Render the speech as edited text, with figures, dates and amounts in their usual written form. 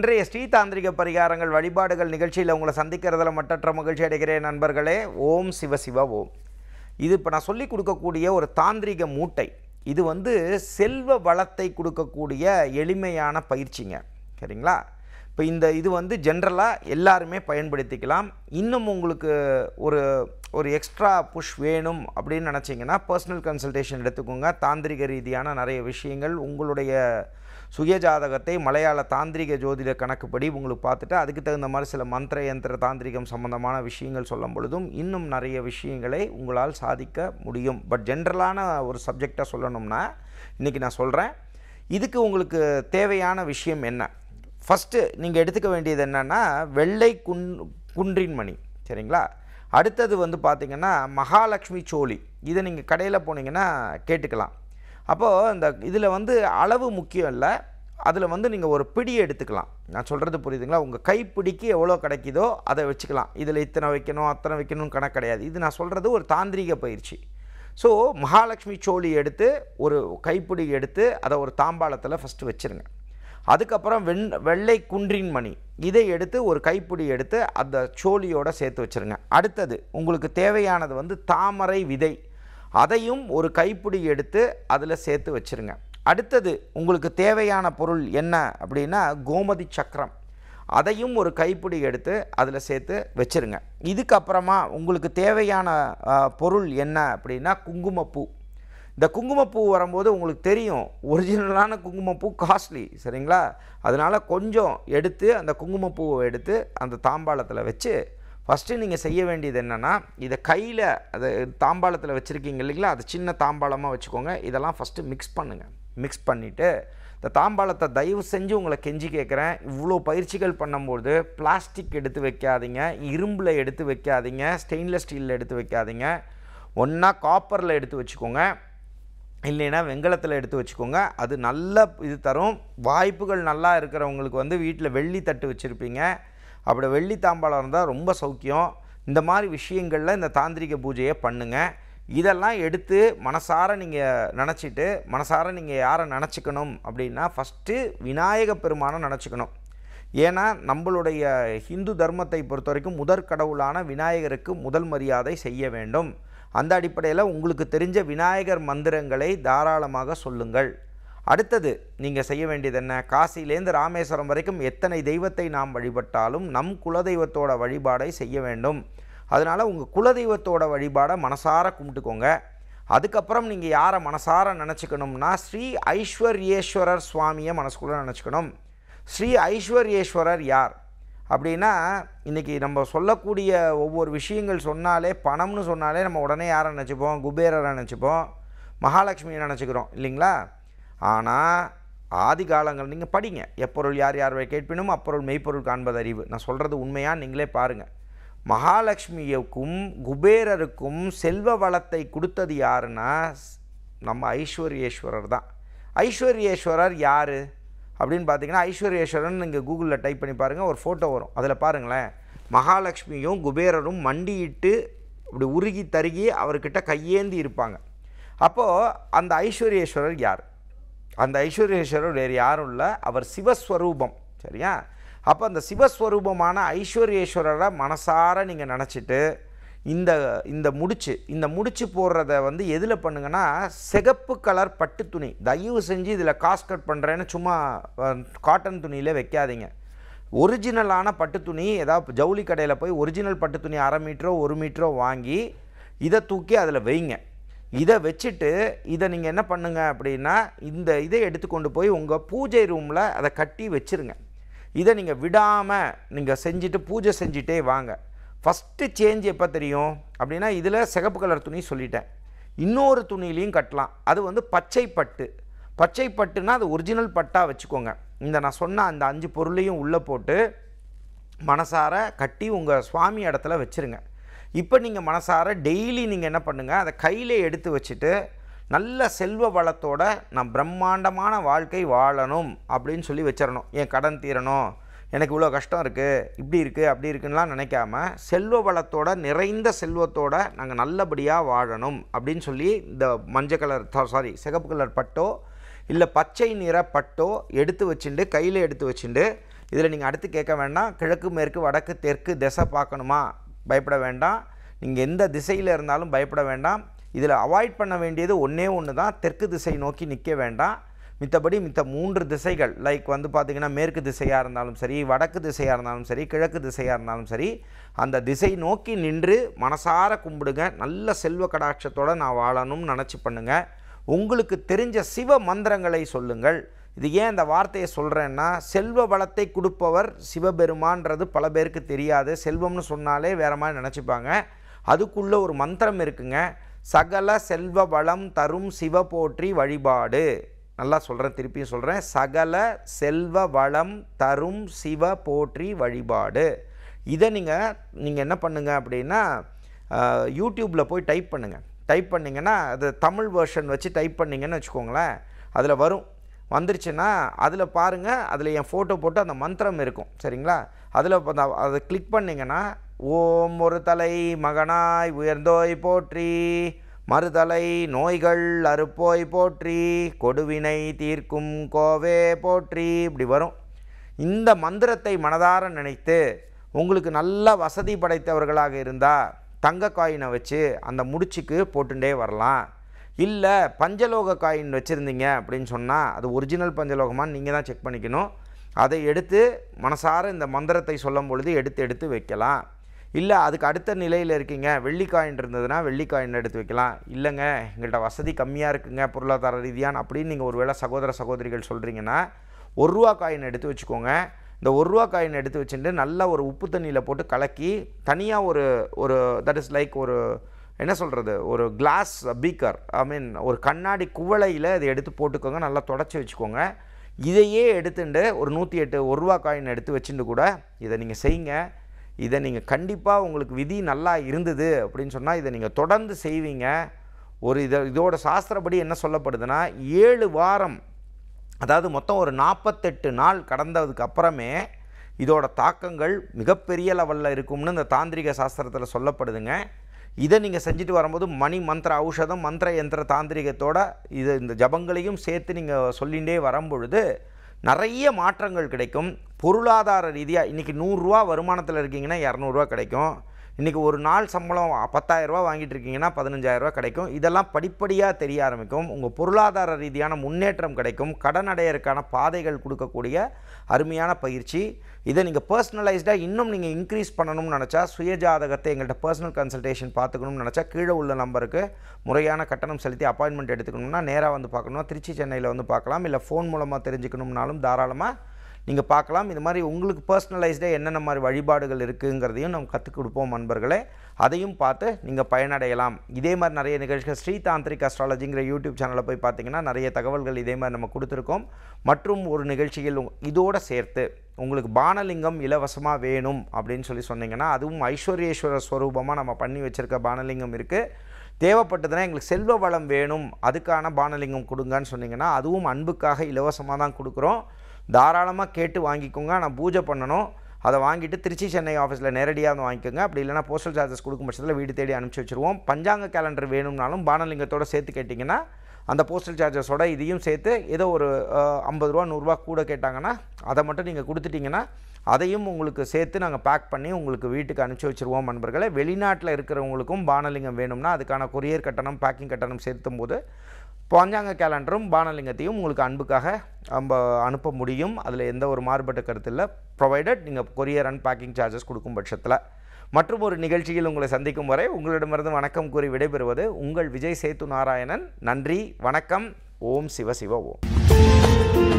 இன்றைய ஸ்ரீதாந்திரிக பரிகாரங்கள் வழிபாடுகள் நிகழ்ச்சியில் உங்களை சந்திக்கிறதுல மட்டற்ற மகிழ்ச்சி அடைகிறேன் நண்பர்களே. ஓம் சிவ சிவ ஓம். இது இப்போ நான் சொல்லி கொடுக்கக்கூடிய ஒரு தாந்திரிக மூட்டை. இது செல்வ வளத்தை கொடுக்கக்கூடிய எளிமையான பயிற்சிங்க. சரிங்களா? இப்போ இது ஜென்ரலாக எல்லாருமே பயன்படுத்திக்கலாம். இன்னும் உங்களுக்கு ஒரு எக்ஸ்ட்ரா புஷ் வேணும் அப்படின்னு நினச்சிங்கன்னா பர்சனல் கன்சல்டேஷன் எடுத்துக்கோங்க. தாந்திரிக ரீதியான நிறைய விஷயங்கள் உங்களுடைய சுயஜாதகத்தை மலையாள தாந்திரிக ஜோதிட கணக்குப்படி உங்களுக்கு பார்த்துட்டு அதுக்கு தகுந்த மாதிரி சில மந்திர யந்திர தாந்திரிகம் சம்பந்தமான விஷயங்கள் சொல்லும் பொழுதும் இன்னும் நிறைய விஷயங்களை உங்களால் சாதிக்க முடியும். பட் ஜென்ரலான ஒரு சப்ஜெக்டாக சொல்லணும்னா இன்றைக்கி நான் சொல்கிறேன். இதுக்கு உங்களுக்கு தேவையான விஷயம் என்ன? ஃபஸ்ட்டு நீங்கள் எடுத்துக்க வேண்டியது என்னென்னா வெள்ளை குன்றின் மணி. சரிங்களா? அடுத்தது பார்த்திங்கன்னா மகாலட்சுமி சோழி. இதை நீங்கள் கடையில் போனீங்கன்னா கேட்டுக்கலாம். அப்போது இதில் அளவு முக்கியம் இல்லை. அதில் நீங்கள் ஒரு பிடி எடுத்துக்கலாம். நான் சொல்கிறது புரியுதுங்களா? உங்கள் கைப்பிடிக்கு எவ்வளோ கிடைக்குதோ அதை வச்சுக்கலாம். இதில் இத்தனை வைக்கணும் அத்தனை வைக்கணும்னு கணக்கு கிடையாது. இது நான் சொல்கிறது ஒரு தாந்திரிக பயிற்சி. ஸோ மகாலட்சுமி சோழி எடுத்து ஒரு கைப்பிடி எடுத்து அதை ஒரு தாம்பாளத்தில் ஃபஸ்ட்டு வச்சுருங்க. அதுக்கப்புறம் வெள்ளை குன்றின் மணி இதை எடுத்து ஒரு கைப்பிடி எடுத்து அந்த சோழியோடு சேர்த்து வச்சுருங்க. அடுத்தது உங்களுக்கு தேவையானது தாமரை விதை. அதையும் ஒரு கைப்பிடி எடுத்து அதில் சேர்த்து வச்சுருங்க. அடுத்தது உங்களுக்கு தேவையான பொருள் என்ன அப்படின்னா கோமதி சக்கரம். அதையும் ஒரு கைப்பிடி எடுத்து அதில் சேர்த்து வச்சுருங்க. இதுக்கப்புறமா உங்களுக்கு தேவையான பொருள் என்ன அப்படின்னா குங்குமப்பூ. இந்த குங்குமப்பூ வரும்போது உங்களுக்கு தெரியும் ஒரிஜினலான குங்குமப்பூ காஸ்ட்லி. சரிங்களா? அதனால் கொஞ்சம் எடுத்து அந்த குங்குமப்பூவை எடுத்து அந்த தாம்பாளத்தில் வச்சு ஃபஸ்ட்டு நீங்கள் செய்ய வேண்டியது என்னென்னா இதை கையில் அதை தாம்பாளத்தில் வச்சுருக்கீங்க இல்லைங்களா? அது சின்ன தாம்பாளமாக வச்சுக்கோங்க. இதெல்லாம் ஃபஸ்ட்டு மிக்ஸ் பண்ணுங்கள். மிக்ஸ் பண்ணிவிட்டு இந்த தாம்பாளத்தை தயவு செஞ்சு உங்களை கெஞ்சி கேட்குறேன். இவ்வளோ பயிற்சிகள் பண்ணும்போது பிளாஸ்டிக் எடுத்து வைக்காதீங்க, இரும்பில் எடுத்து வைக்காதீங்க, ஸ்டெயின்லெஸ் ஸ்டீலில் எடுத்து வைக்காதீங்க. ஒன்றா காப்பரில் எடுத்து வச்சுக்கோங்க, இல்லைன்னா வெண்கலத்தில் எடுத்து வச்சுக்கோங்க. அது நல்ல இது தரும். வாய்ப்புகள் நல்லா இருக்கிறவங்களுக்கு வீட்டில் வெள்ளி தட்டு வச்சுருப்பீங்க. அப்படி வெள்ளி தாம்பாளம் இருந்தால் ரொம்ப சௌக்கியம். இந்த மாதிரி விஷயங்களில் இந்த தாந்திரிக பூஜையை பண்ணுங்கள். இதெல்லாம் எடுத்து மனசார நீங்கள் நினச்சிட்டு மனசார நீங்கள் யாரை நினச்சிக்கணும் அப்படின்னா ஃபஸ்ட்டு விநாயக பெருமானை நினச்சிக்கணும். ஏன்னா நம்மளுடைய ஹிந்து தர்மத்தை பொறுத்த வரைக்கும் முதற் கடவுளான விநாயகருக்கு முதல் மரியாதை செய்ய வேண்டும். அந்த அடிப்படையில் உங்களுக்கு தெரிஞ்ச விநாயகர் மந்திரங்களை தாராளமாக சொல்லுங்கள். அடுத்தது நீங்கள் செய்ய வேண்டியது என்ன? காசிலேருந்து ராமேஸ்வரம் வரைக்கும் எத்தனை தெய்வத்தை நாம் வழிபட்டாலும் நம் குலதெய்வத்தோட வழிபாடை செய்ய வேண்டும். அதனால் உங்கள் குலதெய்வத்தோட வழிபாடை மனசார கும்பிட்டுக்கோங்க. அதுக்கப்புறம் நீங்கள் யாரை மனசார நினச்சிக்கணும்னா ஸ்ரீ ஐஸ்வர்யேஸ்வரர் சுவாமியை மனசுக்குள்ளே நினச்சிக்கணும். ஸ்ரீ ஐஸ்வர்யேஸ்வரர் யார் அப்படின்னா இன்றைக்கி நம்ம சொல்லக்கூடிய ஒவ்வொரு விஷயங்கள் சொன்னாலே பணம்னு சொன்னாலே நம்ம உடனே யாரை நினச்சிப்போம்? குபேரரை நினச்சிப்போம், மகாலட்சுமியை நினச்சிக்கிறோம் இல்லைங்களா? ஆனால் ஆதி காலங்கள் நீங்கள் படிங்க. எப்பொருள் யார் யார் கேட்பினும் அப்பொருள் மெய்ப்பொருள் காண்பது அறிவு. நான் சொல்கிறது உண்மையாக நீங்களே பாருங்கள். மகாலட்சுமியுக்கும் குபேரருக்கும் செல்வ வளத்தை கொடுத்தது யாருன்னா நம்ம ஐஸ்வர்யேஸ்வரர் தான். ஐஸ்வர்யேஸ்வரர் யார் அப்படின்னு பார்த்தீங்கன்னா ஐஸ்வர்யேஸ்வரன் நீங்கள் கூகுளில் டைப் பண்ணி பாருங்கள், ஒரு ஃபோட்டோ வரும். அதில் பாருங்களேன், மகாலட்சுமியும் குபேரரும் மண்டியிட்டு இப்படி உருகி தருகி அவர்கிட்ட கையேந்தி இருப்பாங்க. அப்போது அந்த ஐஸ்வர்யேஸ்வரர் யார்? அந்த ஐஸ்வர்யேஸ்வரர் வேறு யாரும் இல்லை, அவர் சிவஸ்வரூபம். சரியா? அப்போ அந்த சிவஸ்வரூபமான ஐஸ்வர்யேஸ்வரரை மனசார நீங்கள் நினச்சிட்டு இந்த முடிச்சு போடுறத எதில் பண்ணுங்கன்னா சிகப்பு கலர் பட்டு துணி. தயவு செஞ்சு இதில் காசு கட் பண்ணுறேன்னு சும்மா காட்டன் துணியில் வைக்காதீங்க. ஒரிஜினலான பட்டு துணி, ஏதாவது ஜவுளி கடையில் போய் ஒரிஜினல் பட்டு துணி 1/2 மீட்டரோ 1 மீட்டரோ வாங்கி இதை தூக்கி அதில் வைங்க. இதை வச்சுட்டு இதை நீங்கள் என்ன பண்ணுங்க அப்படின்னா இதை எடுத்துக்கொண்டு போய் உங்கள் பூஜை ரூமில் அதை கட்டி வச்சுருங்க. இதை நீங்கள் விடாமல் நீங்கள் செஞ்சுட்டு பூஜை செஞ்சுட்டே வாங்க. ஃபஸ்ட்டு சேஞ்ச் எப்போ தெரியும் அப்படின்னா இதில் சிகப்பு கலர் துணி சொல்லிட்டேன். இன்னொரு துணியிலையும் கட்டலாம். அது பச்சை பட்டு. பச்சை பட்டுனா அது ஒரிஜினல் பட்டாக வச்சுக்கோங்க. நான் சொன்ன அந்த 5 பொருளையும் உள்ளே போட்டு மனசார கட்டி உங்கள் சுவாமி இடத்துல வச்சுருங்க. இப்போ நீங்கள் மனசார டெய்லி நீங்கள் என்ன பண்ணுங்கள், அதை கையில் எடுத்து வச்சுட்டு நல்ல செல்வ வளத்தோட நான் பிரம்மாண்டமான வாழ்க்கை வாழணும் அப்படின்னு சொல்லி வச்சிடணும். என் கடன் தீரணும், எனக்கு இவ்வளோ கஷ்டம் இருக்குது, இப்படி இருக்குது அப்படி இருக்குன்னுலாம் நினைக்காம செல்வ வளத்தோட நிறைந்த செல்வத்தோட நாங்கள் நல்லபடியாக வாழணும் அப்படின்னு சொல்லி இந்த மஞ்சள் கலர் சிகப்பு கலர் பட்டோ இல்லை பச்சை நிற பட்டோ எடுத்து வச்சுட்டு கையில் எடுத்து வச்சுட்டு இதில் நீங்கள் அடுத்து கேட்க வேண்டாம், கிழக்கு மேற்கு வடக்கு தெற்கு திசை பார்க்கணுமா, பயப்பட வேண்டாம். நீங்கள் எந்த திசையில் இருந்தாலும் பயப்பட வேண்டாம். இதில் அவாய்ட் பண்ண வேண்டியது ஒன்றே ஒன்று தான், தெற்கு திசை நோக்கி நிற்க வேண்டாம். மித்தபடி மித்த 3 திசைகள் லைக் வந்து பார்த்திங்கன்னா மேற்கு திசையாக இருந்தாலும் சரி, வடக்கு திசையாக இருந்தாலும் சரி, கிழக்கு திசையாக இருந்தாலும் சரி, அந்த திசை நோக்கி நின்று மனசார கும்பிடுங்க. நல்ல செல்வ கடாட்சத்தோடு நான் வாழணும்னு நினச்சி பண்ணுங்கள். உங்களுக்கு தெரிஞ்ச சிவ மந்திரங்களை சொல்லுங்கள். இது ஏன் இந்த வார்த்தையை சொல்கிறேன்னா, செல்வ வளத்தை கொடுப்பவர் சிவபெருமான்றது பல பேருக்கு தெரியாது. செல்வம்னு சொன்னாலே வேறு மாதிரி நினச்சிப்பாங்க. அதுக்குள்ளே ஒரு மந்திரம் இருக்குங்க. சகல செல்வ வளம் தரும் சிவ போற்றி வழிபாடு. நல்லா சொல்கிறேன், திருப்பியும் சொல்கிறேன். சகல செல்வ வளம் தரும் சிவ போற்றி வழிபாடு. இதை நீங்கள் என்ன பண்ணுங்கள் அப்படின்னா, யூடியூப்பில் போய் டைப் பண்ணுங்கள். டைப் பண்ணிங்கன்னா அது தமிழ் வெர்ஷன் வச்சு டைப் பண்ணிங்கன்னு வச்சுக்கோங்களேன், அதில் வரும். வந்துருச்சுன்னா அதில் பாருங்கள், அதில் என் ஃபோட்டோ போட்டு அந்த மந்திரம் இருக்கும், சரிங்களா? அதில் அதை கிளிக் பண்ணிங்கன்னா, ஓம் ஒரு தலை மகனாய் உயர்ந்தோய் போற்றி, மறுதலை நோய்கள் அறுப்போய் போற்றி, கொடுவினை தீர்க்கும் கோவே போற்றி, இப்படி வரும். இந்த மந்திரத்தை மனதார நினைத்து உங்களுக்கு நல்ல வசதி படைத்தவர்களாக இருந்தால் தங்க காயினை வச்சு அந்த முடிச்சுக்கு போட்டுட்டே வரலாம். இல்லை பஞ்சலோக காயின் வச்சுருந்தீங்க அப்படின்னு சொன்னால் அது ஒரிஜினல் பஞ்சலோகமானு நீங்கள் தான் செக் பண்ணிக்கணும். அதை எடுத்து மனசார இந்த மந்திரத்தை சொல்லும் பொழுது எடுத்து வைக்கலாம். இல்லை அதுக்கு அடுத்த நிலையில் இருக்கீங்க, வெள்ளி காயின் இருந்ததுன்னா வெள்ளி காயின் எடுத்து வைக்கலாம். இல்லைங்க எங்கள்கிட்ட வசதி கம்மியாக இருக்குங்க பொருளாதார ரீதியான அப்படின்னு நீங்கள் ஒரு வேளை சகோதர சகோதரிகள் சொல்கிறீங்கன்னா, 1 ரூபா காயின் எடுத்து வச்சுக்கோங்க. இந்த 1 ரூபா காயின் எடுத்து வச்சுட்டு நல்லா ஒரு உப்பு தண்ணியில் போட்டு கலக்கி தனியாக ஒரு தட் இஸ் லைக் ஒரு என்ன சொல்கிறது, ஒரு கிளாஸ் பீக்கர், ஐ மீன் ஒரு கண்ணாடி குவளையில் இதை எடுத்து போட்டுக்கோங்க. நல்லா தொடச்சி வச்சுக்கோங்க. இதையே எடுத்துட்டு ஒரு 108 1 ரூபா காயின் எடுத்து வச்சுட்டு கூட இதை நீங்கள் செய்யுங்க. இதை நீங்கள் கண்டிப்பாக உங்களுக்கு விதி நல்லா இருந்தது அப்படின்னு சொன்னால் இதை நீங்கள் தொடர்ந்து செய்வீங்க. இதோட சாஸ்திரப்படி என்ன சொல்லப்படுதுன்னா, 7 வாரம், அதாவது மொத்தம் ஒரு 48 நாள் கடந்ததுக்கு அப்புறமே இதோட தாக்கங்கள் மிகப்பெரிய லெவலில் இருக்கும்னு இந்த தாந்திரிக சாஸ்திரத்தில் சொல்லப்படுதுங்க. இதை நீங்கள் செஞ்சுட்டு வரும்போது மணி மந்திர ஔஷதம் மந்திர யந்திர தாந்திரிகத்தோட இந்த ஜபங்களையும் சேர்த்து நீங்கள் சொல்லிகிட்டே வரும்பொழுது நிறைய மாற்றங்கள் கிடைக்கும். பொருளாதார ரீதியாக இன்றைக்கி 100 ரூபா வருமானத்தில் இருக்கீங்கன்னா 200 ரூபா கிடைக்கும். இன்றைக்கி ஒரு நாள் சம்பளம் 10,000 ரூபா வாங்கிட்டு இருக்கீங்கன்னா 15,000 ரூபா கிடைக்கும். இதெல்லாம் படிப்படியாக தெரிய ஆரம்பிக்கும். உங்கள் பொருளாதார ரீதியான முன்னேற்றம் கிடைக்கும். கடன் அடையறதுக்கான பாதைகள் கொடுக்கக்கூடிய அருமையான பயிற்சி. இதை நீங்கள் பர்சனலைஸ்டாக இன்னும் நீங்கள் இன்க்ரீஸ் பண்ணணும்னு நினச்சா, சுயஜாதகத்தை எங்கள்கிட்ட பர்சனல் கன்சல்டேஷன் பார்த்துக்கணும்னு நினச்சா கீழே உள்ள நம்பருக்கு முறையான கட்டணம் செலுத்தி அப்பாயின்மெண்ட் எடுத்துக்கணும்னா நேராக வந்து பார்க்கணும். திருச்சி சென்னையில் வந்து பார்க்கலாம். இல்லை ஃபோன் மூலமாக தெரிஞ்சுக்கணும்னாலும் தாராளமாக நீங்கள் பார்க்கலாம். இது மாதிரி உங்களுக்கு பர்சனலைஸ்டாக என்னென்ன மாதிரி வழிபாடுகள் இருக்குங்கிறதையும் நம்ம கற்றுக் கொடுப்போம் நண்பர்களே. அதையும் பார்த்து நீங்கள் பயனடையலாம். இதே மாதிரி நிறைய நிகழ்ச்சிகள் ஸ்ரீ தாந்திரிக் அஸ்ட்ராலஜிங்கிற யூடியூப் சேனலில் போய் பார்த்தீங்கன்னா நிறைய தகவல்கள் இதே மாதிரி நம்ம கொடுத்துருக்கோம். மற்றும் ஒரு நிகழ்ச்சியில் இதோடு சேர்த்து உங்களுக்கு பானலிங்கம் இலவசமாக வேணும் அப்படின்னு சொன்னீங்கன்னா, அதுவும் ஐஸ்வர்யேஸ்வர ஸ்வரூபமாக நம்ம பண்ணி வச்சுருக்க பானலிங்கம் இருக்குது. தேவைப்பட்டதுன்னா எங்களுக்கு செல்வ வளம் வேணும், அதுக்கான பானலிங்கம் கொடுங்கன்னு சொன்னீங்கன்னா அதுவும் அன்புக்காக இலவசமாக தான் கொடுக்குறோம். தாராளமாக கேட்டு வாங்கிக்கோங்க. நான் பூஜை பண்ணணும், அதை வாங்கிட்டு திருச்சி சென்னை ஆஃபீஸில் நேரடியாக வந்து வாங்கிக்கோங்க. அப்படி இல்லைனா போஸ்டல் சார்ஜஸ் கொடுக்கும் பட்சத்தில் வீடு தேடி அனுப்பிச்சி வச்சுருவோம். பஞ்சாங்க கேலண்டர் வேணும்னாலும் பானலிங்கத்தோடு சேர்த்து கேட்டிங்கன்னா அந்த போஸ்டல் சார்ஜஸோட இதையும் சேர்த்து ஏதோ ஒரு 50 ரூபா 100 ரூபா கூட கேட்டாங்கன்னா அதை மட்டும் நீங்கள் கொடுத்துட்டிங்கன்னா அதையும் உங்களுக்கு சேர்த்து நாங்கள் பேக் பண்ணி உங்களுக்கு வீட்டுக்கு அனுப்பிச்சி வச்சுருவோம் நண்பர்களே. வெளிநாட்டில் இருக்கிறவங்களுக்கும் பானலிங்கம் வேணும்னா அதுக்கான கொரியர் கட்டணம் பேக்கிங் கட்டணம் சேர்த்தும் போது பஞ்சாங்க கேலண்டரும் பானலிங்கத்தையும் உங்களுக்கு அன்புக்காக நம்ம அனுப்ப முடியும். அதில் எந்த ஒரு மாறுபட்ட கருத்து இல்லை, ப்ரொவைடட் நீங்கள் கொரியர் அண்ட் பேக்கிங் சார்ஜஸ் கொடுக்கும் பட்சத்தில். மற்றும் ஒரு நிகழ்ச்சியில் உங்களை சந்திக்கும் வரை உங்களிடமிருந்து வணக்கம் கூறி விடைபெறுவது உங்கள் விஜய் சேத்து நாராயணன். நன்றி, வணக்கம். ஓம் சிவ சிவ ஓம்.